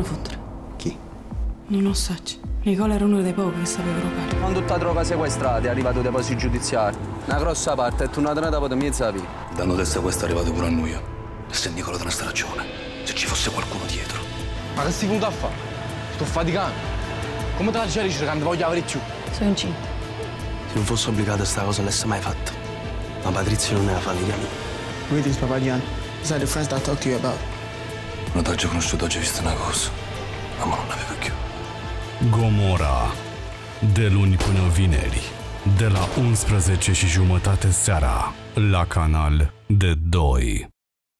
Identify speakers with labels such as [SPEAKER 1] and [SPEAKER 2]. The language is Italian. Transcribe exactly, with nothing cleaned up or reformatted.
[SPEAKER 1] l'hanno fottere?
[SPEAKER 2] Chi?
[SPEAKER 1] Non lo so. Nicola era uno dei pochi che sapeva rubare.
[SPEAKER 3] Con tutta droga sequestrata è arrivato ai depositi giudiziari. Una grossa parte è tornata una dopo mezza vita.
[SPEAKER 4] Danno testa questo è arrivato pure a noi. E se Nicola te ne sta ragione, se ci fosse qualcuno dietro.
[SPEAKER 5] Ma che stai venuto a fare? Sto faticando. Come te la dicevi che non voglio avere più?
[SPEAKER 1] Sono incinta.
[SPEAKER 6] Se non fosse obbligata a questa cosa, non l'avesse mai fatta. Ma Patrizia non è la famiglia mia.
[SPEAKER 7] Wait, is Papadian. These are the friends that I talked to you about.
[SPEAKER 4] Non t'ho già conosciuto, ho già visto una cosa. Ma non l'avevo più.
[SPEAKER 8] Gomora. De luni până vineri. De la unsprezece și jumătate seara. La Canal de doi.